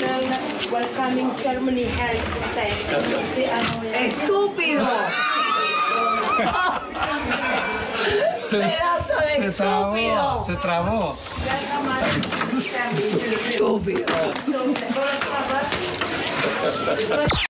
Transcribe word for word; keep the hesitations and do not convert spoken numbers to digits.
welcoming ceremony held ¡Estúpido! ¡Pedazo de Se trabó, estúpido! se trabó. ¡Estúpido!